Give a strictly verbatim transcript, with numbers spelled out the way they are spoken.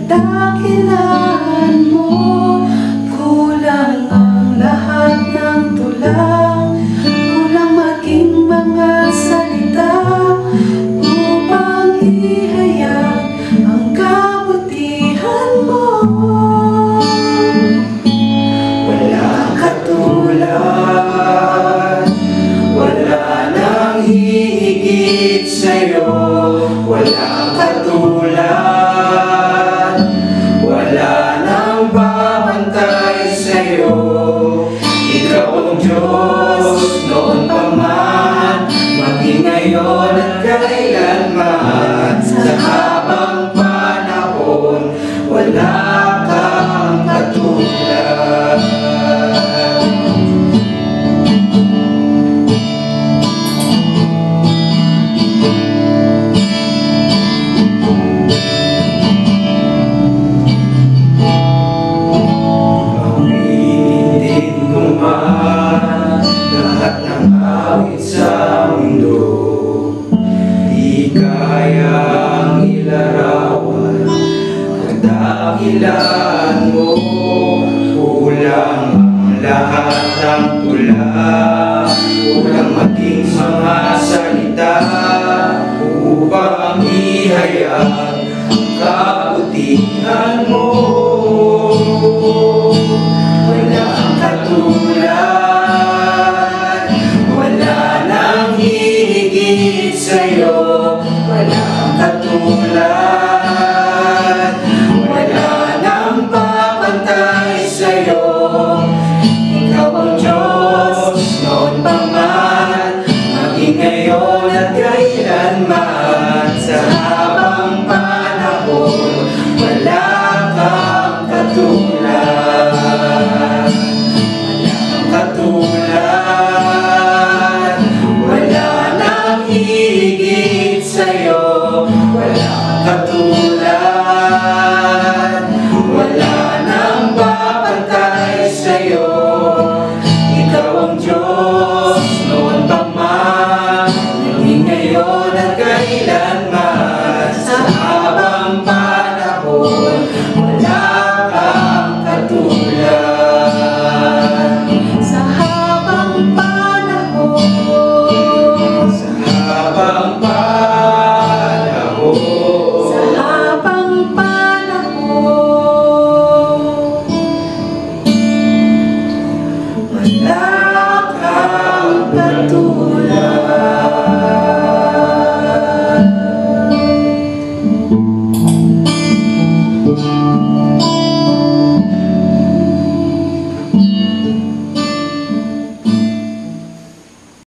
kadakilaan mo. Kulang ang lahat ng tulang, kulang maging mga salita upang ihayag ang kabutihan mo. Walang katulad, wala nang hihigit sa'yo. Walang katulad, wala nang babantay sa'yo. Ikaw ang Diyos noon pa man, maging ngayon at kailanman. Sa habang panahon, wala kang katulad. Lahat ng awit sa mundo, di kayang ilarawan kadakilaan mo. Kulang ang lahat ng tula, kulang maging mga salita upang ihayag ang kabutihan mo. Wala ang katulad, wala nang hihigit sa'yo. Wala ang katulad, wala nang papantay sa'yo. Ikaw ang Diyos noon pa man, maging ngayon at kailanman. Sa habang panahon, wala